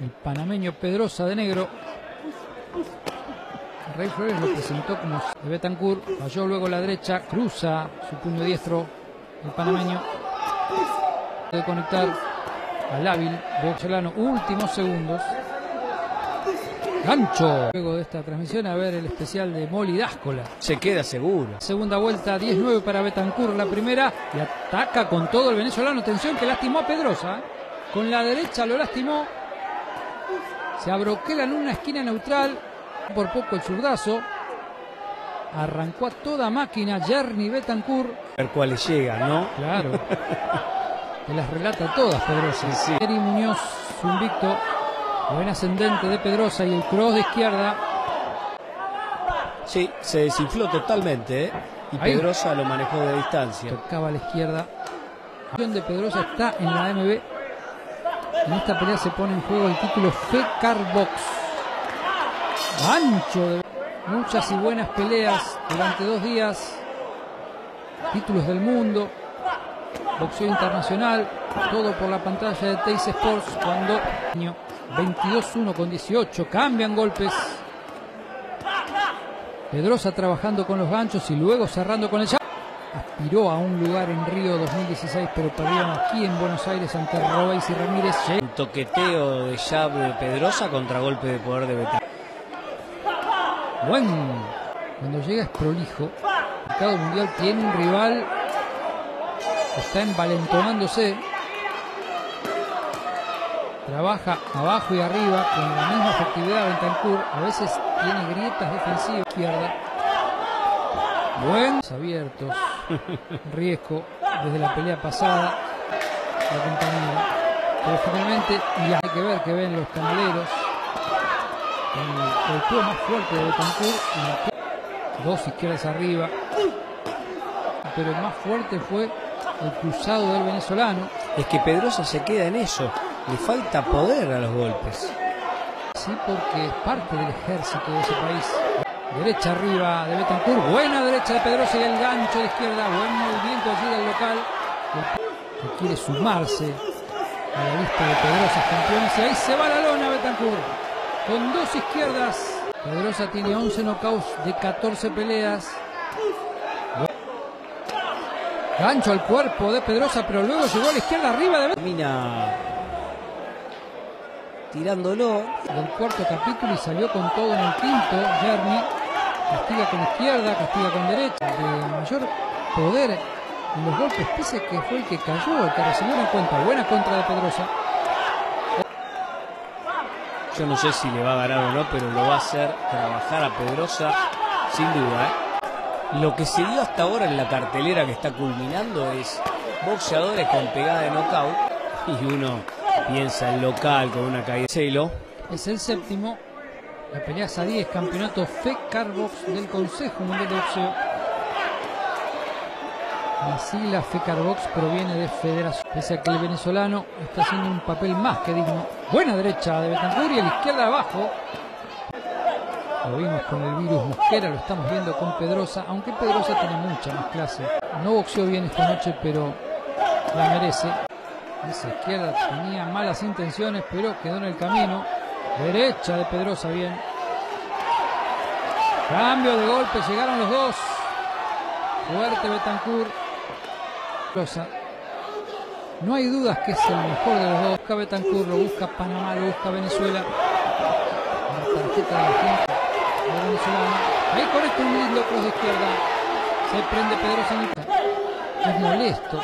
El panameño Pedrosa de negro. Rey Flores lo presentó como de Betancur. Falló luego la derecha. Cruza su puño diestro. El panameño. De conectar al hábil venezolano. Últimos segundos. Gancho. Luego de esta transmisión, a ver el especial de Moli D'Áscola. Se queda seguro. Segunda vuelta, 10-9 para Betancur. La primera. Y ataca con todo el venezolano. Atención que lastimó a Pedrosa. Con la derecha lo lastimó. Se abroquela en una esquina neutral. Por poco el zurdazo. Arrancó a toda máquina Yerny Betancur. A ver cuáles llegan, ¿no? Claro. Que las relata todas Pedrosa. Sí, sí. Eri Muñoz, su invicto. Buen ascendente de Pedrosa y el cross de izquierda. Sí, se desinfló totalmente, ¿eh? Y Ahí. Pedrosa lo manejó de distancia. Tocaba a la izquierda. La acción de Pedrosa está en la AMB. En esta pelea se pone en juego el título FECAR Box. Ancho de muchas y buenas peleas durante 2 días. Títulos del mundo. Boxeo internacional. Todo por la pantalla de Teis Sports. Cuando 22-1 con 18. Cambian golpes. Pedrosa trabajando con los ganchos y luego cerrando con el jab. Aspiró a un lugar en Río 2016, pero perdieron aquí en Buenos Aires ante Robéis y Ramírez. Un toqueteo de jab de Pedrosa contra golpe de poder de Betancur. Cuando llega es prolijo. El mercado mundial tiene un rival que está envalentonándose. Trabaja abajo y arriba con la misma efectividad Betancur. A veces tiene grietas defensivas. Izquierda. Buenos abiertos. Riesgo desde la pelea pasada. La compañía. Pero finalmente, y hay que ver que ven los canaleros. El golpeo más fuerte de Betancur. 2 izquierdas arriba. Pero el más fuerte fue el cruzado del venezolano. Es que Pedrosa se queda en eso. Le falta poder a los golpes. Sí, porque es parte del ejército de ese país. Derecha arriba de Betancur. Buena derecha de Pedrosa y el gancho de izquierda. Buen movimiento allí del local. Que quiere sumarse a la lista de Pedrosas campeones. Y ahí se va la lona Betancur. Con 2 izquierdas. Pedrosa tiene 11 knockouts de 14 peleas. Gancho al cuerpo de Pedrosa, pero luego llegó a la izquierda arriba de Termina tirándolo. del cuarto capítulo y salió con todo en el quinto. Yerny castiga con izquierda, castiga con derecha. De mayor poder en los golpes, pese que fue el que cayó, el que recibió una cuenta. Buena contra de Pedrosa. Yo no sé si le va a ganar o no, pero lo va a hacer trabajar a Pedrosa sin duda, ¿eh? Lo que se dio hasta ahora en la cartelera que está culminando es boxeadores con pegada de knockout. Y uno piensa en local con una caída de celo. Es el séptimo. La pelea es a 10, campeonato FECAR Box del Consejo Mundial de Boxeo. La sigla FECAR Box proviene de Federación. Pese a que el venezolano está haciendo un papel más que digno. Buena derecha de Betancur y a la izquierda abajo. Lo vimos con el virus Mosquera, lo estamos viendo con Pedrosa, aunque Pedrosa tiene mucha más clase. No boxeó bien esta noche, pero la merece. Esa izquierda tenía malas intenciones, pero quedó en el camino. Derecha de Pedrosa, bien. Cambio de golpe, llegaron los dos. Fuerte Betancur. Pedrosa. No hay dudas que es el mejor de los dos. Busca Betancur, lo busca Panamá, lo busca Venezuela. La tarjeta de la gente de venezolano. Ahí conecta un lindo cross de izquierda. Se prende Pedrosa. Es molesto.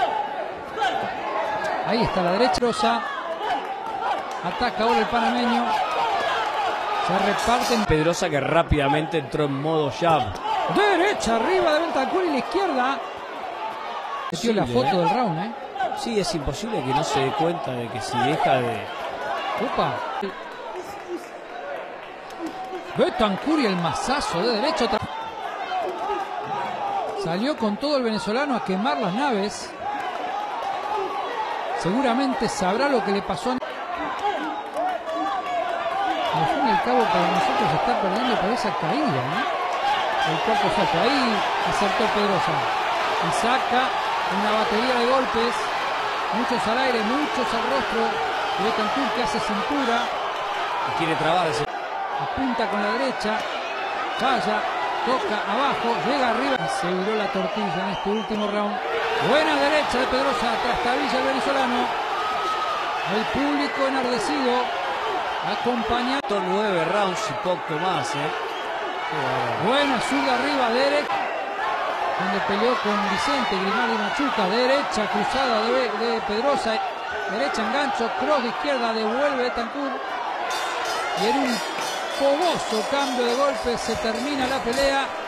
Ahí está la derecha. Pedrosa. Ataca ahora el panameño. Se reparten. Pedrosa que rápidamente entró en modo jab. Derecha arriba de Betancur y la izquierda. Metió la foto del round, ¿eh? Sí, es imposible que no se dé cuenta de que si deja de... Opa. Betancur y el mazazo de derecha. Salió con todo el venezolano a quemar las naves. Seguramente sabrá lo que le pasó. Al fin y al cabo para nosotros se está perdiendo por esa caída, ¿no? El cuerpo salto. Ahí acertó Pedrosa. Y saca una batería de golpes. Muchos al aire, muchos al rostro. Betancur que hace cintura. Quiere trabarse. Apunta con la derecha. Falla. Toca abajo. Llega arriba. Y se viró la tortilla en este último round. Buena derecha de Pedrosa. Trastabilla el venezolano. El público enardecido. Acompañado. 9 rounds y poco más, Buena zurda arriba, derecha. Donde peleó con Vicente Grimaldi Machuca. Derecha cruzada de Pedrosa. Derecha engancho. Cross de izquierda. Devuelve Betancourt. Y en un fogoso cambio de golpe se termina la pelea.